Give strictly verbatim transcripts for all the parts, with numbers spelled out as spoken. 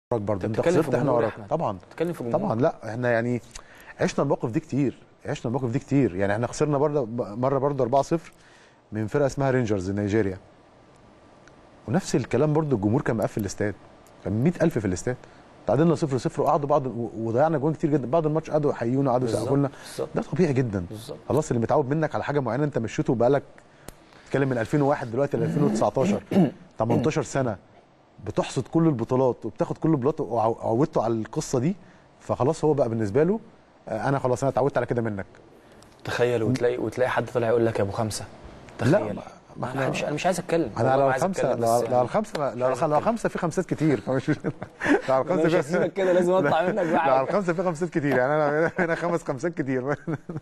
برضه انت خسرت احنا وراك طبعا. بتتكلم في جمهور. طبعا لا احنا يعني عشنا المواقف دي كتير، عشنا المواقف دي كتير. يعني احنا خسرنا برضه مره برضه أربعة صفر من فرقه اسمها رينجرز نيجيريا، ونفس الكلام برضه الجمهور كان مقفل الاستاد، كان مئة ألف في الاستاد. تعادلنا صفر صفر وقعدوا بعض وضيعنا جوان كتير جدا. بعد الماتش قعدوا يحيونا قعدوا يسقفوا لنا. ده طبيعي جدا بالزبط. خلاص اللي متعود منك على حاجه معينه انت مشيته بقالك تتكلم من ألفين وواحد دلوقتي ل ألفين وتسعتاشر تمنتاشر سنه بتحصد كل البطولات وبتاخد كل البطولات وعودته على القصه دي، فخلاص هو بقى بالنسبه له انا خلاص انا اتعودت على كده منك. تخيل وتلاقي وتلاقي حد طلع يقول لك يا ابو خمسه. تخيل. لا ما انا مش انا مش عايز اتكلم. انا لو خمسه لو الخمسه لو خمسه في خمسات كتير فمش لو الخمسه في هسيبك كده لازم اطلع منك بقى. لو الخمسه في خمسات كتير يعني انا هنا خمس خمسات كتير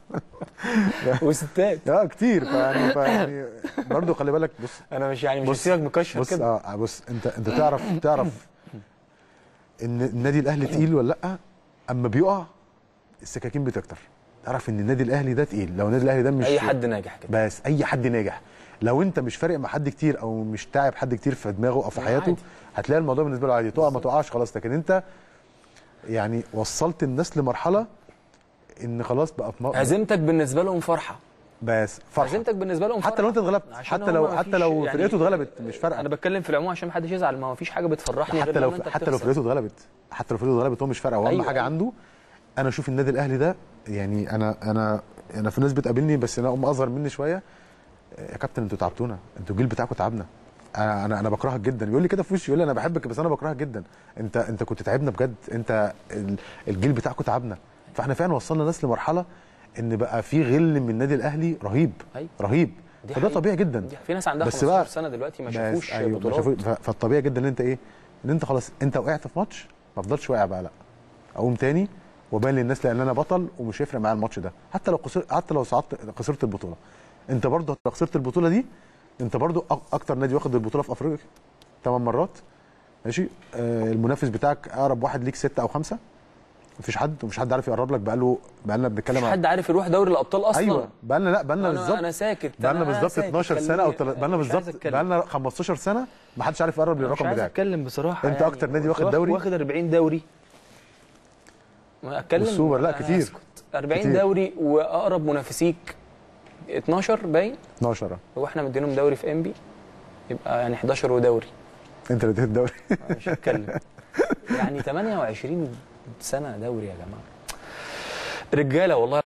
وستات اه كتير. فيعني فيعني برضه خلي بالك. بص انا مش يعني مش هسيبك مكشر كده. بص اه بص انت انت تعرف تعرف ان النادي الاهلي تقيل ولا لا؟ اما بيقع السكاكين بتكتر. تعرف ان النادي الاهلي ده تقيل. لو النادي الاهلي ده مش اي حد ناجح كده، بس اي حد ناجح لو انت مش فارق مع حد كتير او مش تعب حد كتير في دماغه او في حياته عادي. هتلاقي الموضوع بالنسبه له عادي. تقع ما تقعش خلاص. لكن انت يعني وصلت الناس لمرحله ان خلاص بقى في هزيمتك بالنسبه لهم فرحه. بس فرحه هزيمتك بالنسبه لهم فرحه حتى لو انت اتغلبت، حتى لو حتى لو يعني فرقته اتغلبت مش فارقه. انا بتكلم في العموم عشان ما حدش يزعل. ما هو فيش حاجه بتفرحني حتى لو حتى لو فرقته اتغلبت حتى لو فرقته اتغلبت هو مش فارقه. واهم أيوة حاجه أيوة. عنده انا اشوف النادي الاهلي ده يعني انا انا انا في ناس بتقابلني بس انا ام اصغر مني شويه. يا كابتن انتوا تعبتونا، انتوا الجيل بتاعكم تعبنا. انا انا انا بكرهك جدا. يقول لي كده في وشي، يقول لي انا بحبك بس انا بكرهك جدا. انت انت كنت تعبنا بجد. انت الجيل بتاعكم تعبنا. فاحنا فعلا وصلنا ناس لمرحله ان بقى في غل من النادي الاهلي رهيب. أيوة. رهيب. فده طبيعي جدا. في ناس عندها خمستاشر سنه دلوقتي ما شافوش أيوة بطولات. فالطبيعي جدا ان انت ايه ان انت خلاص انت وقعت في ماتش ما افضلش واقع بقى، لا اقوم تاني وبين للناس لان انا بطل ومش هيفرق معايا الماتش ده. حتى لو خسرت حتى لو صعدت خسرت البطوله، انت برضه لو خسرت البطوله دي انت برضه اكتر نادي واخد البطوله في افريقيا ثمان مرات ماشي. آه المنافس بتاعك اقرب واحد ليك ستة او خمسة. مفيش حد ومفيش حد عارف يقرب لك. بقاله بقالنا بنتكلم مفيش حد عارف يروح دوري الابطال اصلا. ايوه بقالنا لا بقالنا بالظبط انا ساكت بقالنا بالظبط اتناشر سنه او بقالنا بالظبط بقالنا خمستاشر سنه ما حدش عارف يقرب للرقم بتاعك. مش عايز اتكلم بصراحه. انت يعني اكتر نادي واخد دوري واخد أربعين دوري. ما اتكلم السوبر لا كتير أربعين كتير. دوري واقرب منافسيك اتناشر باين اتناشر واحنا مدينهم دوري في انبي يبقى يعني حداشر ودوري. انت اللي اديت الدوري. مش هتكلم يعني تمنية وعشرين سنه دوري يا جماعه رجاله والله.